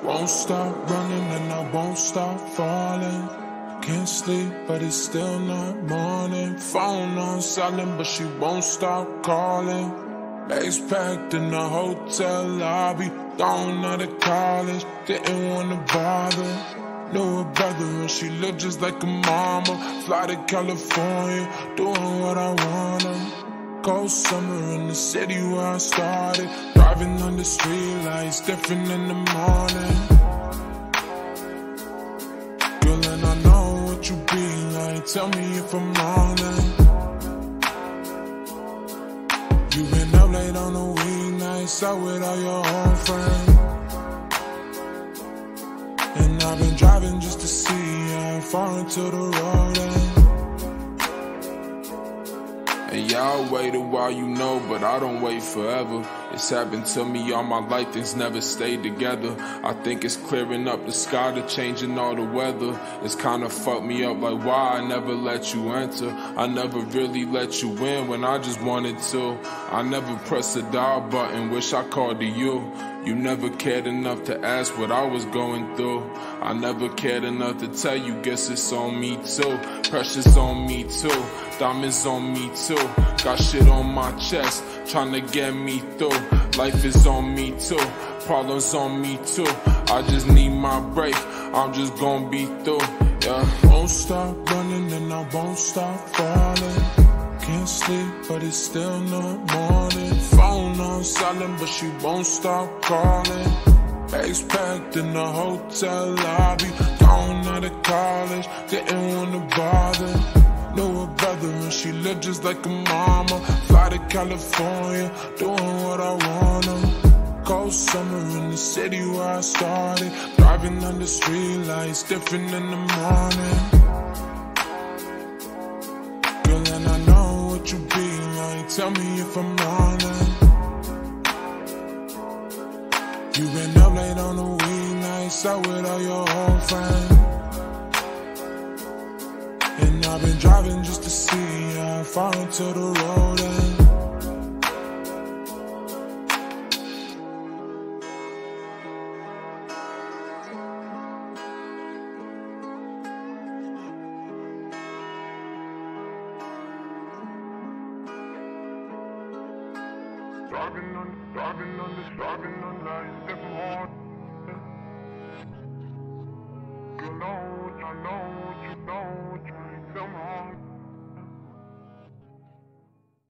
Won't stop running and I won't stop falling. Can't sleep, but it's still not morning. Phone on silent, but she won't stop calling. Bags packed in the hotel lobby. Gone out of college, didn't wanna bother. Knew her brother and she looked just like a mama. Fly to California, doing what I wanna. Cold summer in the city where I started. Driving under street lights, different in the morning. Girl, and I know what you be like. Tell me if I'm wrong then. You been up late on a weeknights, out with all your old friends. And I've been driving just to see how far into the road end. And y'all wait a while, you know, but I don't wait forever. It's happened to me all my life, things never stayed together. I think it's clearing up the sky to changing all the weather. It's kinda fucked me up, like why I never let you enter. I never really let you in when I just wanted to. I never pressed the dial button, wish I called to you. You never cared enough to ask what I was going through. I never cared enough to tell you, guess it's on me too. Pressure's on me too, diamonds on me too. Got shit on my chest, tryna get me through. Life is on me too, problems on me too. I just need my break, I'm just gon' be through, yeah. Won't stop running and I won't stop falling. Can't sleep, but it's still not morning. Phone on silent, but she won't stop calling. Bags packed in the hotel lobby. Gone out of college, didn't wanna bother. Knew her brother and she looked just like a mama. Fly to California, doing what I wanna. Cold summer in the city where I started. Driving under street lights, different in the morning. Girl, and I know what you be like. Tell me if I'm wrong then. You been up late on a weeknights, out with all your old friends. And I've been driving just to see how far into the road end. Driving on lights, different hard. You know what you know, what you know, what you tell me.